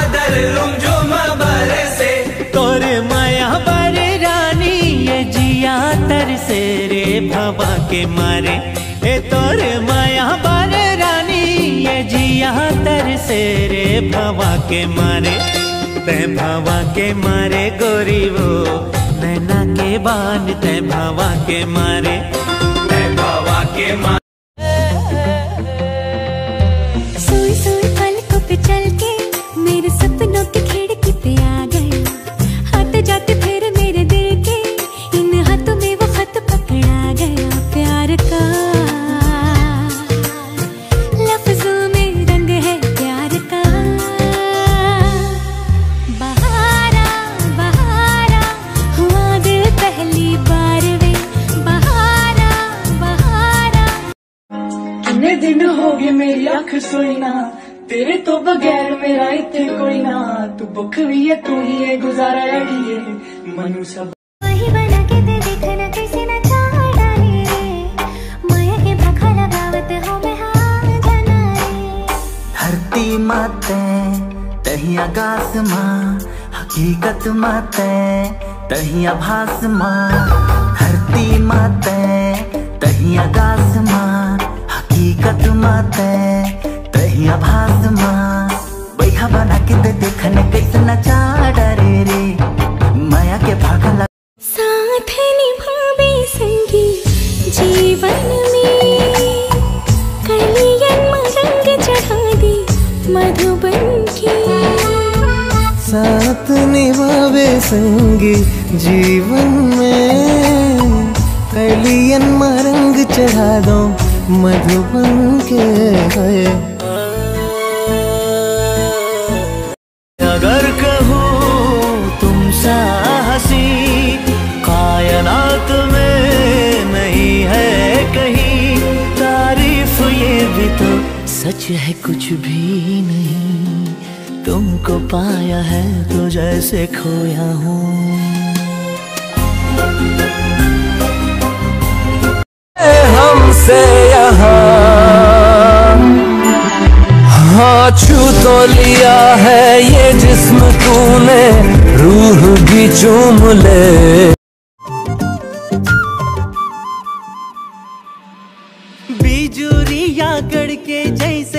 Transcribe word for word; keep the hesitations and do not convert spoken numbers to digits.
बादल रुमझुम बरसे, तोरे माया बर रानी ये जिया तरसे रे भवा के मारे। ए तोरे माया बर रानी ये जिया तरसे रे भवा के मारे। तै भवा के मारे गोरी वो नैना के बान, तै भवा के मारे, तै भवा के मारे। सोई सोई पलकों पे चल के मेरे सपनों की खिड़की पे आ गए, आते जाते फिर मेरे दिल के इन हाथों में वो खत पकड़ा गया प्यार का। लफ्जों में रंग है प्यार का। बहारा बहारा हुआ दिल पहली बार वे, बहारा बहारा। कितने दिन हो गए मेरी आँख सोई ना, तेरे तो बगैर मेरा इत्थे कोई ना। तू भुख भी है तू ही है गुजारा अड़िए मनु सब वही बना के दे देखना कैसे न चाह डाले रे, माया के भखा लगावत हो मैं हाँ जाना रे। धरती माते तही आकाश माँ, हकीकत माते तही आभास माँ। धरती माते तही आकाश माँ, हकीकत माते तही आभास माँ। बैहा बना के दे देखने कैसे नचा डरे रे, माया के भागा लग साथ निभावे संगी जीवन में, कलियन रंग चढ़ा दी मधुबन की। साथ निभावे संगी जीवन में, कलियन रंग चढ़ा दो मधुबन के है। अगर कहूँ तुम सा हंसी कायनात में नहीं है कहीं, तारीफ ये भी तो सच है कुछ भी नहीं। तुमको पाया है तो जैसे खोया हूँ। हमसे यहाँ हाँ छू तो लिया है ये जिस्म तूने, रूह भी चूम ले। बिजुरिया गढ़ के जैसे